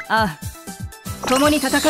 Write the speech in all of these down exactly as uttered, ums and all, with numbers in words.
ああ、共に戦うか。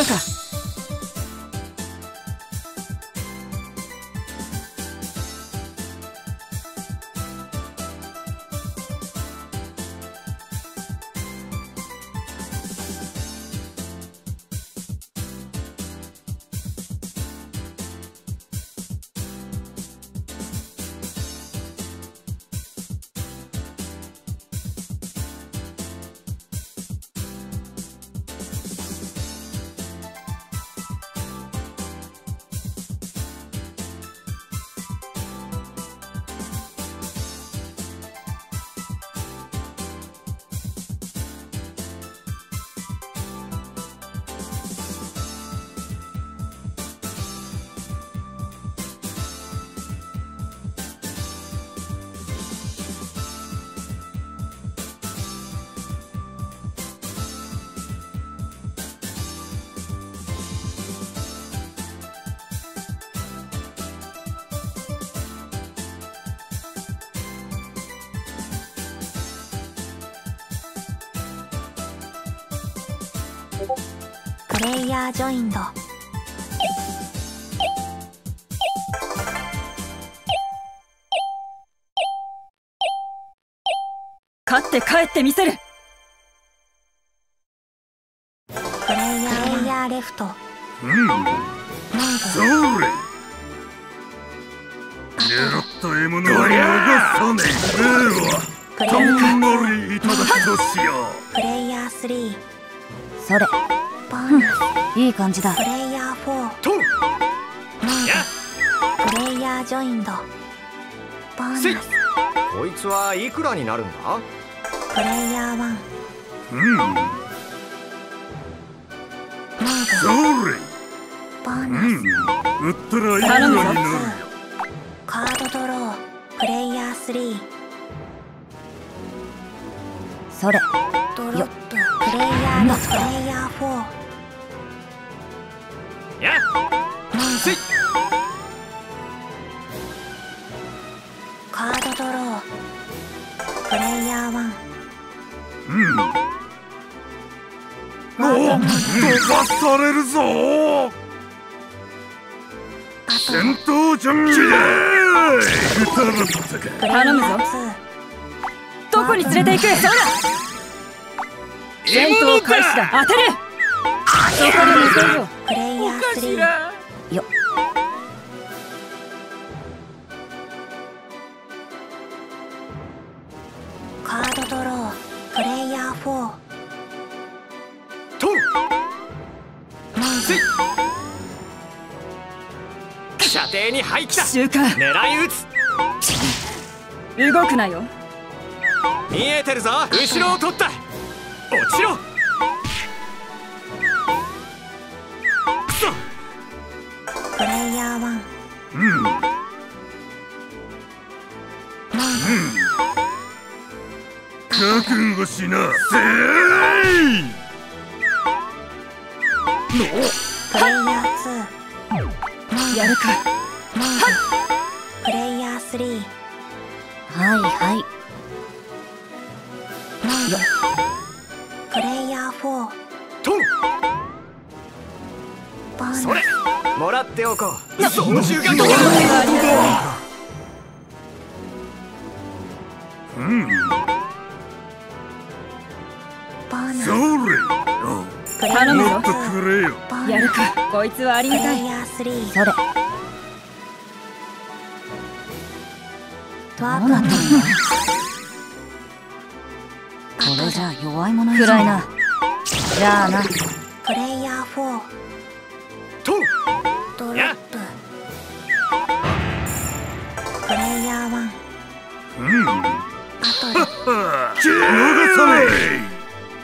プレイヤージョインド。 勝って帰ってみせる。 プレイヤープレイヤーレフト。 うん。それ。狙った獲物は逃さねえ。では、たんまりいただきとしよう。 プレイヤースリー。 それ。 ボーナス。 いい感じだ。 プレイヤーフォー。 と。や。 プレイヤージョインド。ボーナス。 こいつはいくらになるんだ？ プレイヤーワン。 うん。それ。 ボーナス。 うん。売ったらいくらになるよ。 カードドロー。プレイヤースリー。 それ。 ドロップ。プレイヤーのプレイヤーフォー。 やっ。せい。 カードドロー。プレイヤーワン。 うん。おっ、飛ばされるぞ。戦闘準備だ。 頼むぞ。どこに連れて行く。そら。戦闘開始だ。当てる。そこで見せるよ。 プレイヤースリー。 よ。 カードドロー。プレイヤーフォー。 と。せい。射程に入った。 週刊。 狙い撃つ。 動くなよ。 見えてるぞ。後ろを取った。落ちろ。くそ。 プレイヤーワン。 うん。うん。覚悟しな。せい。の。 プレイヤーツー。 やるか。 プレイヤースリー。 はいはい。 よ。プレイヤーフォー。 と。 ボーナス。 それ。もらっておこう。操縦がどううん。 ボーナス。 それ。 頼むぞ。 もっとくれよ。 やるか。こいつはありがたい。 プレイヤースリー。 それ。 トワープアット。 これじゃ弱い者くらいな。じゃあな。 プレイヤーフォー。 と。 ドロップ。プレイヤーワン。 うん。 アトル。 逃さねえ。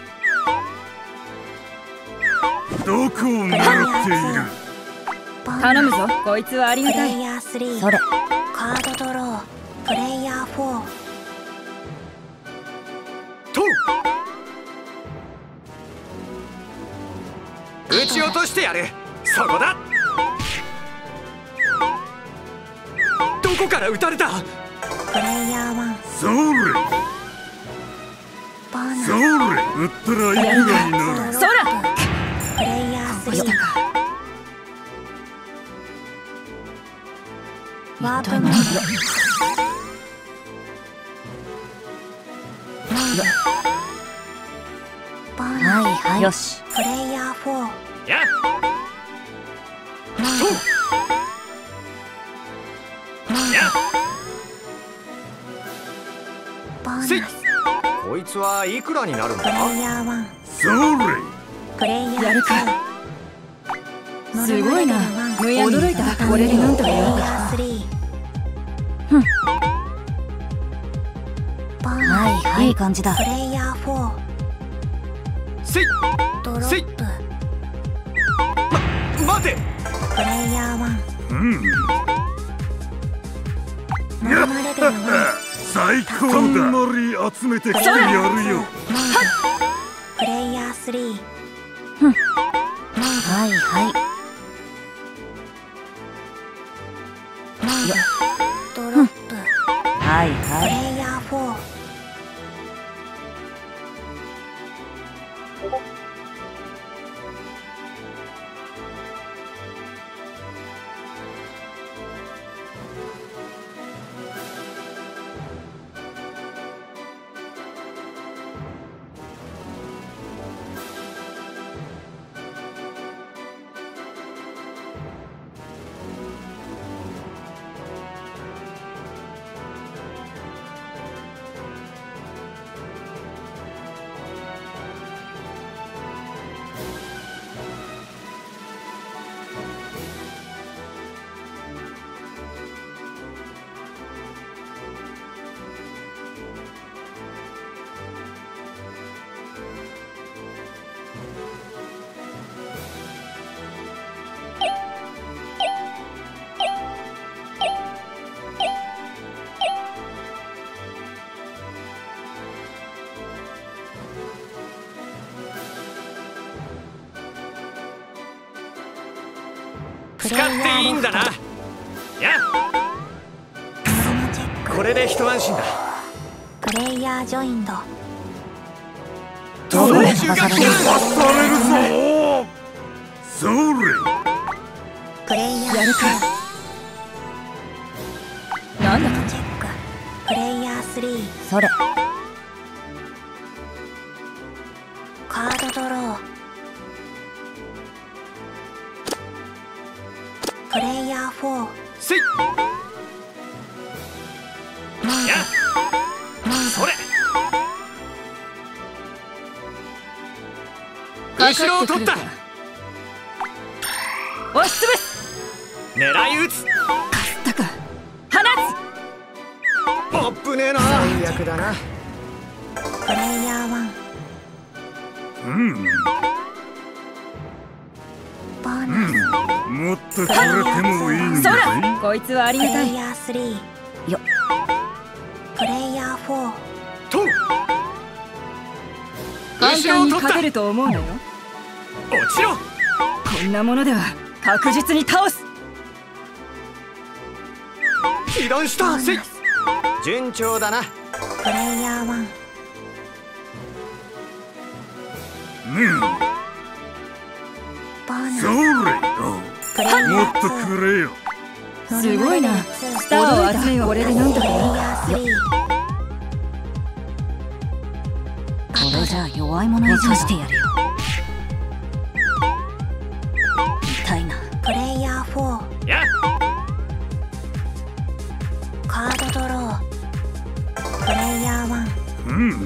どこを狙っている。 頼むぞ。こいつはありがたい。 プレイヤースリー。 それ。 カードドロー。プレイヤーフォー。 と。撃ち落としてやる。そこだ。どこから撃たれた。 プレイヤーワン。 それ。 ボーナそれ売ったらいくらになる。 そらプレイヤースリー。ワープモード。はいはい。よし。プレイヤーフォー。 やっボーナせいス。 こいつはいくらになるんプレだ。 イヤーワン。 それプレイヤーやるか。 ツー。 すごいな。むやみに戦う。これでなんとかやろうか。 スリー。 はいはい、いい感じだ。 プレイヤーフォー。 せいドロせいップ。 ま待て。 プレイヤーワン。 うんノルマレベルワン。 最高だ。のり集めてきてやるよ。 プレイヤースリー。 はいはい。 ドロップ。 はいプはい。 レイヤーフォー。 使っていいんだな。やっチェック。 これで一安心だ。 プレイヤージョインド。 どう操縦がされるぞ。それプレイヤーやるか。なんだか。 チェック。プレイヤースリー。 それ。 カードドロー。プレイヤーフォー。 せいやっそれ後ろを取った。 押しつぶす。 狙い撃つ。 たか。放あっぶねえな。最悪だな。 プレイヤーワン。 うんボーナス。 もっとくれてもいいんつ。そだら。 ぜ。 こいつはありプがたい。 レイヤースリー。 よ。 プレイヤーフォー。 と簡単に後ろを取った。 勝てると思うなよ。 落ちろ。 こんなものでは確実に倒す。 被弾した。せい順調だな。 プレイヤーワン。 うんボーナス。 それプレイヤーもっとくれよ。 すごいな。スターを集めよう。これでなんとかプレイやろうか。 ヤースリー。 これじゃ弱い者にさしてやるよ。痛いな。 プレイヤーフォー。 やっカードドロー。プレイヤーワン。 うん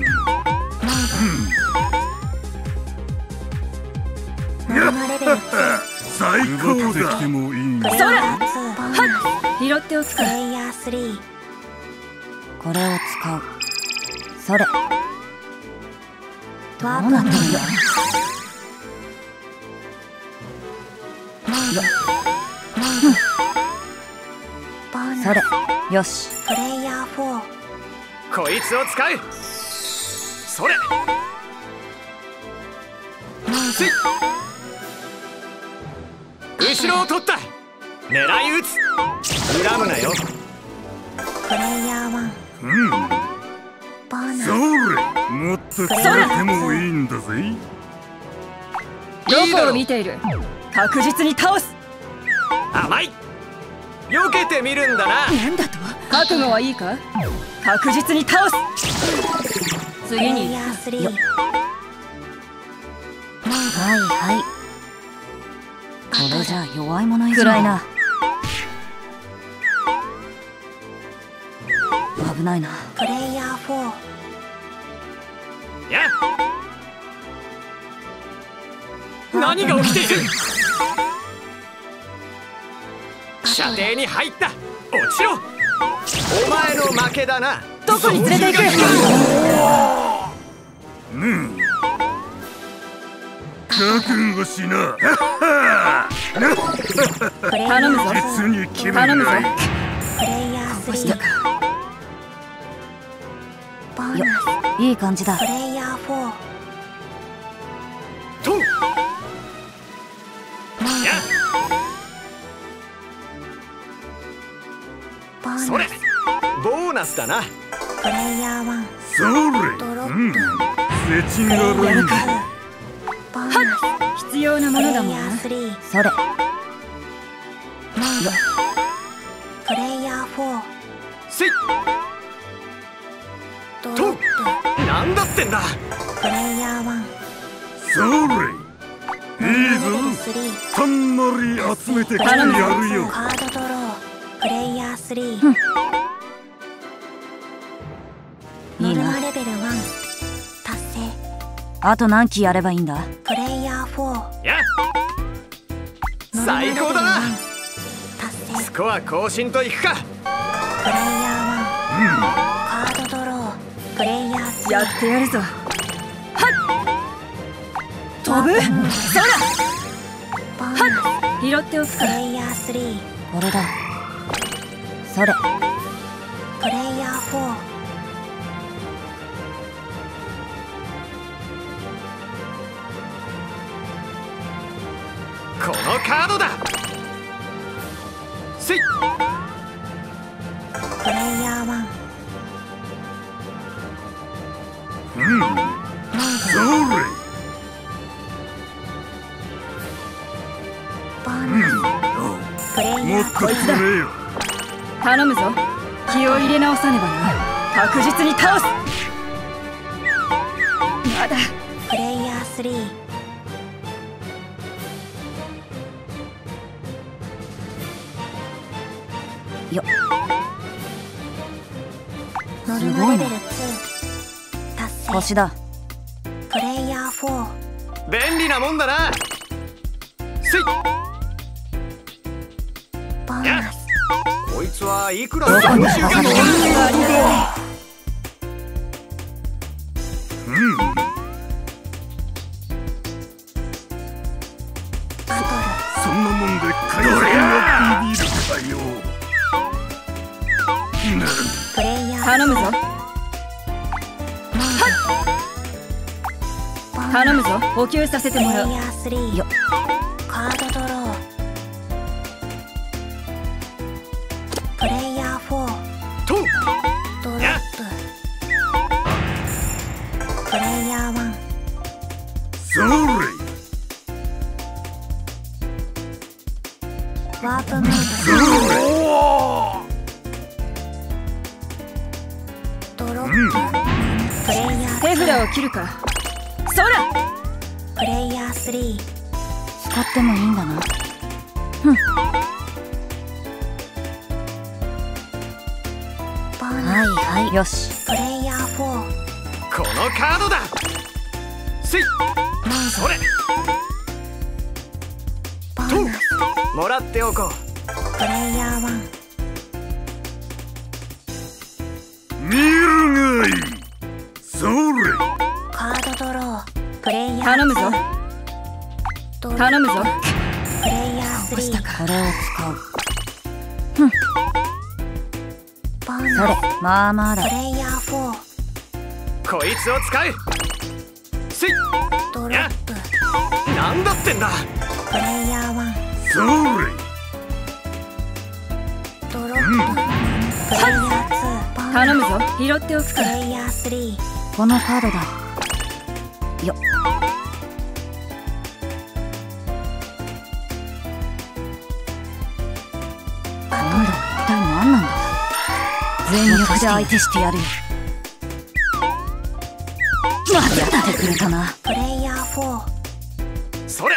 ノルマレベルツー。 最高だ。奪ってきてもいいんだ。 プレイヤーツー。ボーナス。 拾っておくか。 プレイヤースリー。 これを使う。それ。 ワープどうなってるんだ。 ボーナス。 それ。よし。 プレイヤーフォー。 こいつを使う。それせい後ろを取った。狙い撃つ。恨むなよ。 プレイヤーワン。 うんボーナス。 それもっと釣れてもいいんだぜ。 どこを見ている。確実に倒す。 甘い。避けてみるんだな。 なんだと。覚悟はいいか。確実に倒す。次にヤースリー。 はいはい。これじゃ弱い者以上暗いな。危ないな。 プレイヤーフォー。 や何が起きている。射程に入った。落ちろ。お前の負けだな。 どこに連れて行く。 うん覚悟しな。 頼むぞ。 実に気分頼むぞ。 がいい。 プレイヤースリー。ボーナス。 いい感じだ。 プレイヤーフォー。 とやボーナス。 それボーナスだな。 プレイヤーワン。 それうんせちがらん。 ボーナス。 必要なものだもんな。 プレイヤースリー。 それプレイヤーフォー。 せいドロップ。 なんだってんだ。 プレイヤーワン。 それいいぞ。 スリー。 たんまり集めてきてやるよ。 カードドロー。プレイヤースリー。ノルマレベルワン。達成。 あと何機やればいいんだ。 プレイヤーフォー。 や最高だな。 達成。 スコア更新といくか。 プレイヤーワン。カードドロー。プレイヤーツー。 やってやるぞ。はっ飛ぶ。そらボーナス。 拾っておくか。 プレイヤースリー。 これだ。それプレイヤーフォー。 このカードだ。せいプレイヤーワン。 うんそれボーナス。プレイヤもっーと釣れよ。 頼むぞ。気を入れ直さねばな。確実に倒す。まだ。 プレイヤースリー。 よノルマレベルツー。達成。 星だ。 プレイヤーフォー。 便利なもんだな。せいボーナス。 こいつはいくらどこに刺さる。 うんバトそんなもんで解散がビビるかよ。なんル。プレイヤー頼むぞ。頼むぞ。補給させてもらう。 プレイヤースリー。 よカードドロー。プレイヤーフォー。 とドロップ。プレイヤーワン。 それワープモーそド。ドロッうんプ。プレイヤー手札を切るか。そらプレイヤースリー。 使ってもいいんだな。 ボーナはいはいよし。 ス。プレイヤーフォー。 このカードだ。せいそれボーナス。 もらっておこう。 プレイヤーワン。 見るがいい。それカードドロー。プレイヤー頼むぞ。 ドロップ。 頼むぞ。 プレイヤースリー。 これを使う。 ボーそれナス。 まあまあだ。 プレイヤーフォー。 こいつを使う。せいドロップ。 なんだってんだ。 プレイヤーワン。 それドロップ。プレイヤーツー。ボーナス。 頼むぞ。拾っておくか。 プレイヤースリー。 このカードだよ。なんだ、一体何なんだ。全力で相手してやるよ。また出てくれたな。 プレイヤーフォー。 それ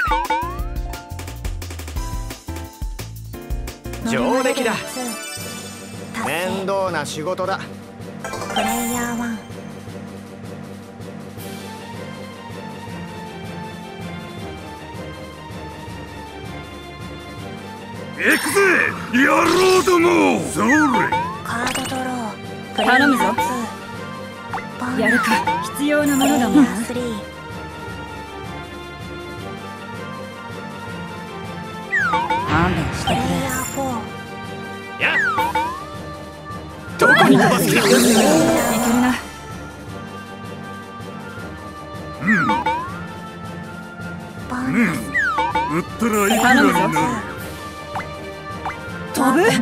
上出来だ。面倒な仕事だ。 プレイヤーワン。 行くぜ野郎ども。それカードドロー。 頼むぞ。やるか。必要なものだもんな。 スリー。 勘弁してくれ。 プレイヤーフォー。 やどこに飛ばす気だ。 いけるな。 うんボーうんナス。 売ったらいくらになる。 飛ぶ。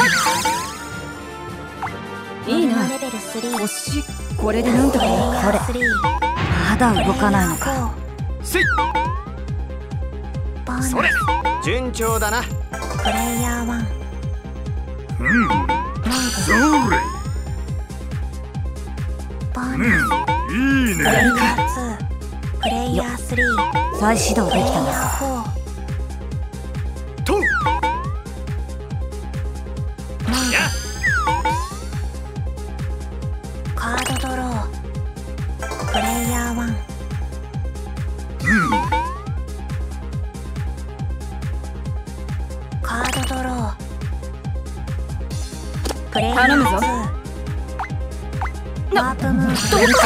いいな。 レベルスリー。 惜しい。これでなんとかな。 それスリー。 まだ動かないのか。 せいボーナス。 それ順調だな。 プレイヤーワン。 うんモーそド。 れボーうナス。 んいいね。 プレイヤーツー。プレイヤースリー。 再始動でプレイヤきたな。 ーフォー。 とモーやド。カードドロー。プレイヤーワン。 うんカードドロー。プレイヤー頼むぞツー。ワープムーブ。ノルマ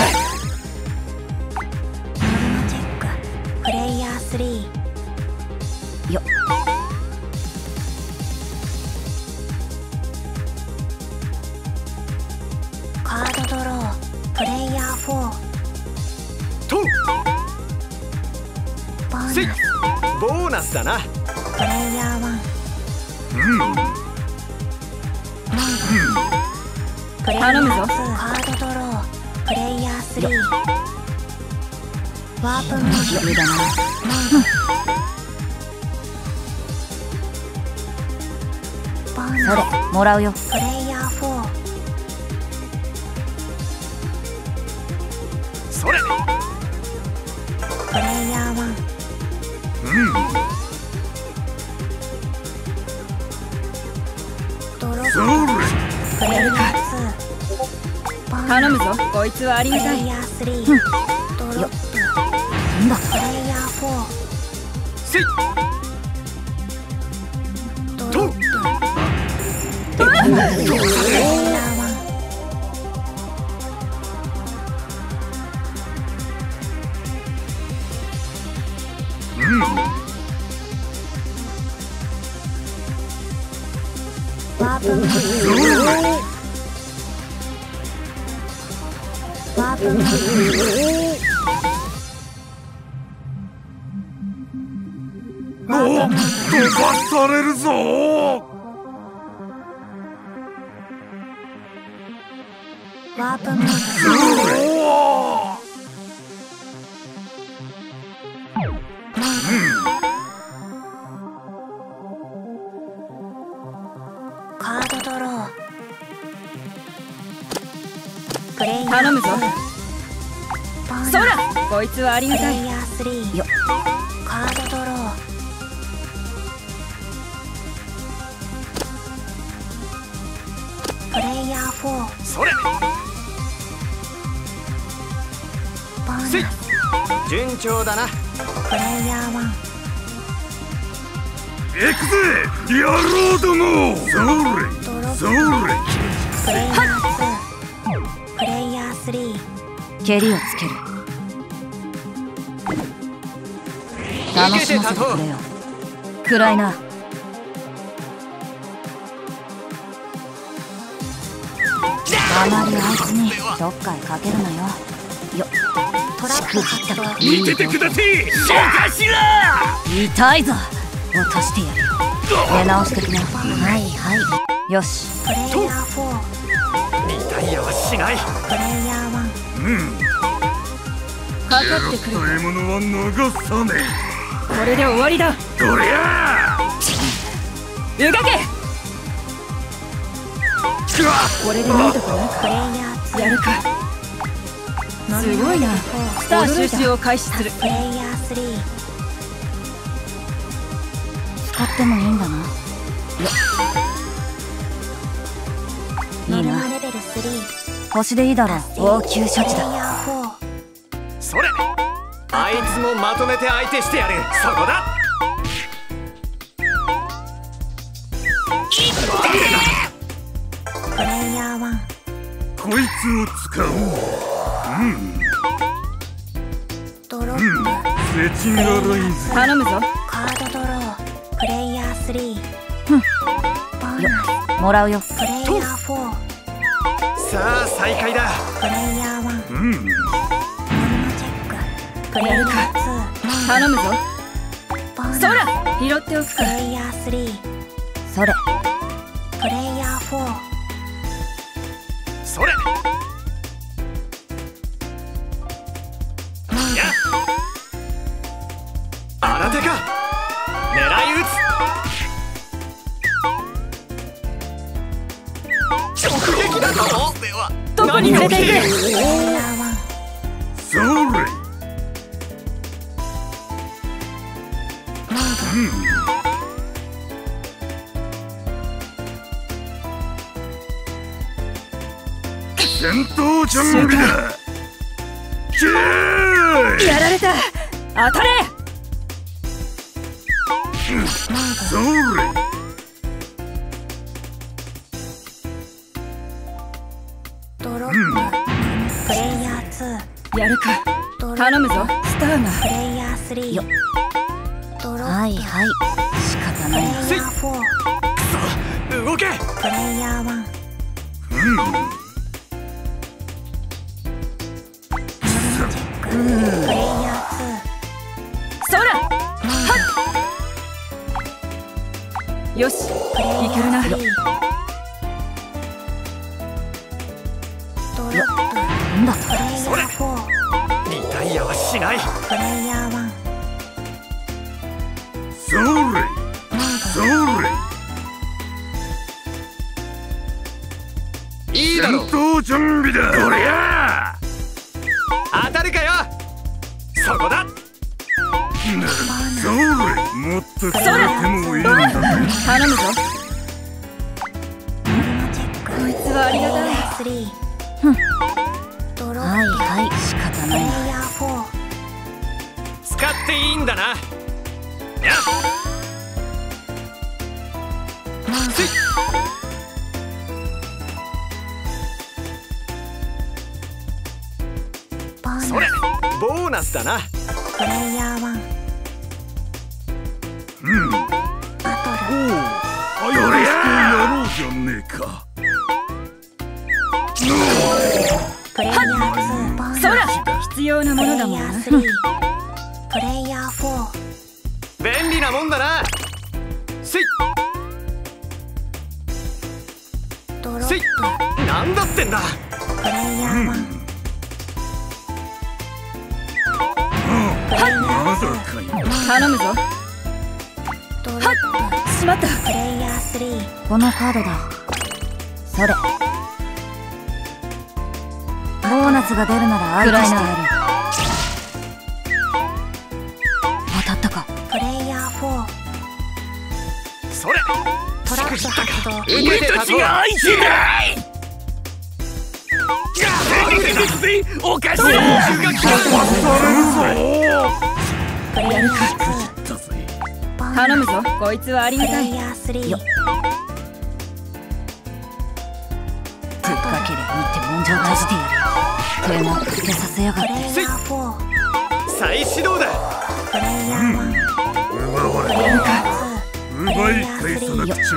チェック。プレイヤースリー。 よカードドロー。プレイヤーフォー。 とせいボーナス。 ボーナスだな。 プレイヤーワン。 うんモード。プレイヤー頼むぞツー。カードドロー。プレイヤースリー。ワープムーブ。 無駄な。 モード。ボーそれナス。 もらうよ。 プレイヤーフォー。 それプレイヤーワン。 うんドロップ。 それプレイヤーツー。ボーナス。 頼むぞ。こいつはありプがたい。 レイヤースリー。ドロップ。 なんだ。 プレイヤーフォー。 せいドロップ。プレイヤーワン。 うんワープムーそブ。 れワープムーブ。 お飛ばされるぞ。 ワープムーそブ。 れカードドロー。プレイヤー頼むぞ。 ボーナス。 そらこいつはありがたい。 プレイヤースリー。 よカードドロー。プレイヤーフォー。 それボーナス。 せい順調だな。 プレイヤーワン。 行くぜ野郎ども。そドロれッそれプ。プレイヤーツー。プレイヤースリー。 蹴りをつける。楽しませてくれよ。暗いな。あまりあいつにどっかへかけるなよ。よトラップ発動。 見ててください小頭。 痛いぞ。落としてやるよ。出直してきな。はいはい。よし。 プレイヤーフォー。 見たタイヤはしない。 プレイヤーワン。 うんかかってくる。 獲物は逃さねこれで終わりだ。 え。どりゃ動け。 くわこれでなんとかなるプレイヤーツー。 か。やるか。すごいな。スター収集を開始する。 プレイヤースリー。 使ってもいいんだな。いいな。 ノルマレベルスリー。 星でいいだろう。応急処置プレイだ。 ヤーフォー。 それ、あいつもまとめて相手してやる。そこだ。 プレイヤーワン。 こいつを使う。うんドロップ。 セチンガラインズ。 頼むぞ。 カードドロー。プレイヤースリー。 ふんボーナもらうよ。 ス。プレイヤーフォー。 さあ再開だ。 プレイヤーワン。 うんノルマチェック。プレイヤーツー。 頼むぞ。 ボーナス。 そら拾っておくか。 プレイヤースリー。 それ。 プレイヤーフォー。 それ。やっ新手か。狙い撃つ。直撃だぞ。ではどこに連れて行く。 プレイヤーワン。 それ。 モー戦闘準備だ。キーやられた。当たれ。 それ。 ドロップ。プレイヤーツー。 やるか。 ドロップ。 頼むぞ。スターが。 プレイヤースリー。 よドロップ。 はいはい。仕方プレイないな。 ヤーフォー。 動け。 プレイヤーワン。プレイヤーツそら。はっ。よし。 ー。プレイヤーいけるな。 スリー。ドロップ。 なんだと。 プレイヤーフォー。 リタイヤはしない。 プレイヤーワン。 それ。それ。戦いいだろう。 闘準備だ。どりゃ当たるかよ。そこだ。 それ。もっと使ってもいいんだぜ。 頼むぞ。 ノルマチェック。 こいつはありがたい。 スリー。ドロップ。 はいはい。仕方プないな。 レイヤーフォー。 使っていいんだな。やっせい。 ボーナス。 それ。ボーナスだな。 プレイヤーワン。 うん。 バトル。 あやれしてやろうじゃねえか。 プレイヤーツー。ボーナス。 そら。必要なもプレイのだもんな。 ヤースリー。プレイヤーフォー。 便利なもんだな。せいせい。 ドロップ。 なんだってんだ。 プレイヤーワン。プレイヤーまだツー。 かよ。 頼むぞ。 ドロップ。 しまった。 プレイヤースリー。 このカードだ。それ。ボーナスが出るなら相手してやる。当たったか。 プレイヤーフォー。 それ。 トラップ発動。 受けてたぞ。 相手だい。おかしい。 プレイヤーツだぜ。 ー。ボーナス。 頼むぞ。こいつはありがたい。 プレイヤースリー。 よぶっかけりゃいいってもんじゃ出してやるよ。手間かけさせやがって。 プレイヤーフォー。 再始動だ。 プレイヤーワン。 奪われプレイヤーた。 ツー。 奪い返さなくちゃいけね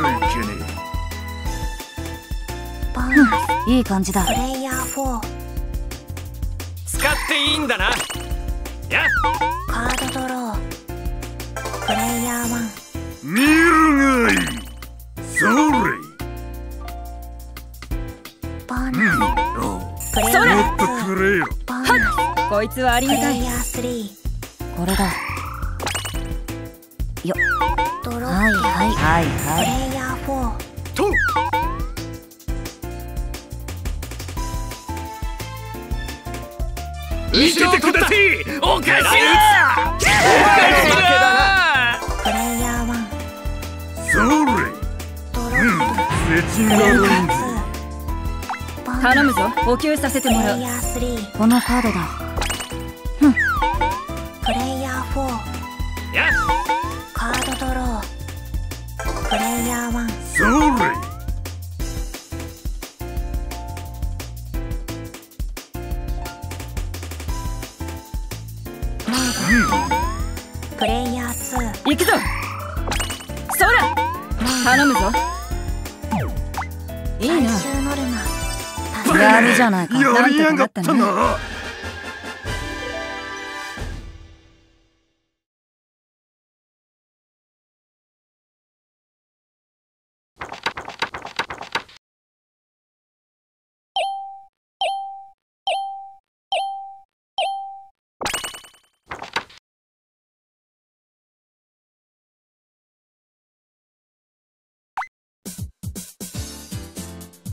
ボーナス。 いい感じだ。 プレイヤーフォー。 使っていいんだな。やっカードドロー。プレイヤーワン。 え。見るがいい。それ。 ボーナうんスおうプレイヤそれもっとーくれよボーナスこいつはありがたい。 プレイヤースリこれだ。よードロッはいはいはいプはい。 レイヤーフォーと見せてくださいおかしらお前の負けだな。 プレイヤーワンそれドロうんッせちがプレイヤーるんぜツーボーナス頼むぞ、補給させてもらう。 プレイヤースリーこのカードだ。 プレイヤーフォーやカードドロープレイヤーワンそれプレイヤーツー行くぞ。そら頼むぞ。いいな。 最終ノルマ達成やるじゃないか。 やりやがったなんとかなったな